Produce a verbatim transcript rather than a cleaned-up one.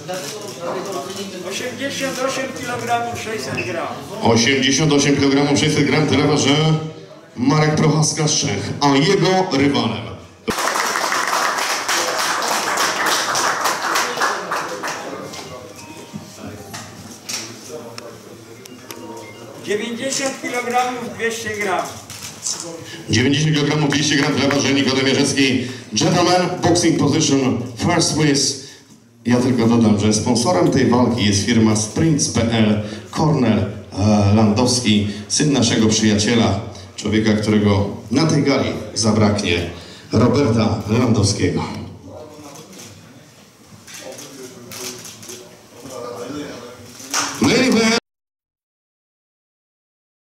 osiemdziesiąt osiem kilogramów sześćset gramów. osiemdziesiąt osiem kilogramów sześćset gramów, tyle waży Marek Prochaska z Czech, a jego rywalem dziewięćdziesiąt kilogramów dwieście gramów. dziewięćdziesiąt kilogramów dwieście gramów, tyle waży Nikodem Jarzecki. Gentleman, boxing position, first Swiss. Ja tylko dodam, że sponsorem tej walki jest firma Sprints kropka p l. Kornel Landowski, syn naszego przyjaciela, człowieka, którego na tej gali zabraknie, Roberta Landowskiego.